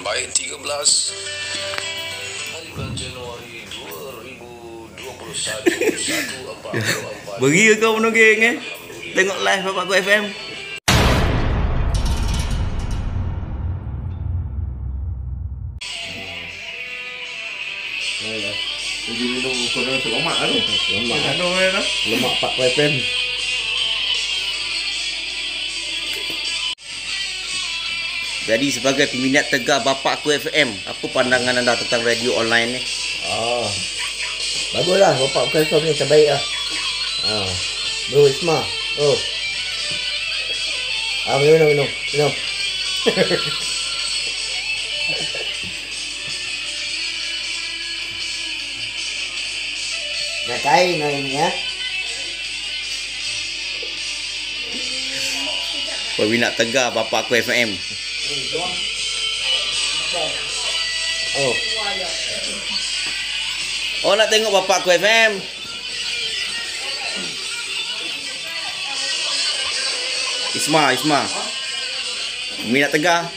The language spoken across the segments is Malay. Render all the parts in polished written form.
baik 13 hari bulan Januari 2021 Beri kau menonggeng tengok live Bapakku FM. Jadi minum kono lemak tu. Lemak Pak FM. Jadi sebagai peminat tegar Bapakku FM, apa pandangan anda tentang radio online ni? Baguslah Bapak FM ni terbaik lah. Bro Isma. Minum. Nak kain hari ni ya. Peminat tegar Bapakku FM. Oh nak tengok Bapakku FM. Isma. Peminat tegar.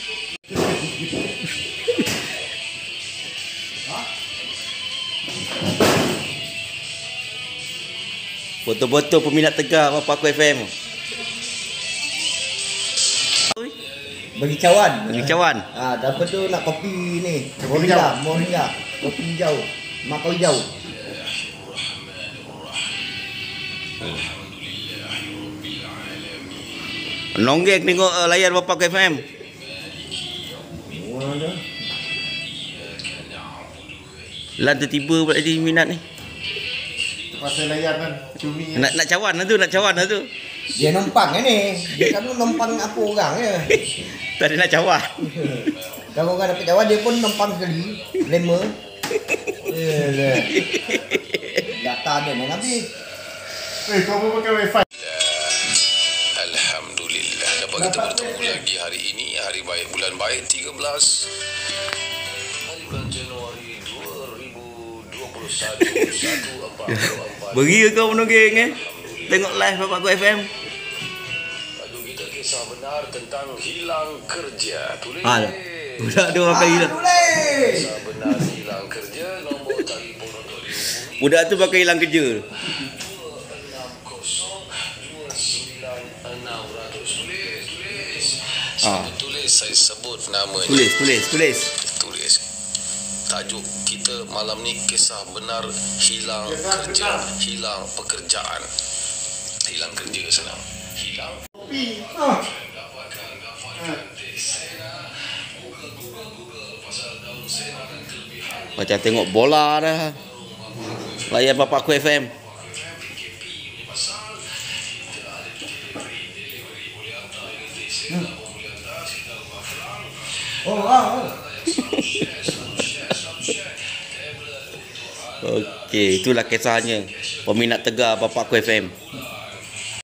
Betul-betul peminat tegar Bapakku FM. Bagi cawan. Dapat tu nak kopi ni. Moringa. Kopi hijau. Makau hijau. Nonggek tengok layar Bapakku FM. Lan tiba pula jadi minat ni. Pasal layar kan cumi. Nak cawan lah tu. Dia numpang ni. Dia kan numpang apa orang je. Tadi nak cawan. Kalau orang dapat cawan dia pun numpang sekali. Lema. Data dia nak habis. Kau pun pakai wifi. Alhamdulillah dapat kita bertemu lagi hari ini, hari baik bulan baik 13 hari bulan Januari 2021 Beri kau menonggeng tengok live Bapakku FM. Baju kita kisah benar tentang hilang kerja. Tulis. Budak ada orang pakai hilang. Kisah benar hilang kerja, nombor telefon untuk dihubungi. Budak tu pakai hilang kerja. 260-2600. Tulis saya sebut namanya. Tulis. Tajuk kita malam ni kisah benar hilang kerja, hilang pekerjaan. Hilang kerja senang. Hilang. Macam tengok bola dah. Layar Bapakku FM. Okey, itulah kisahnya peminat tegar Bapakku FM.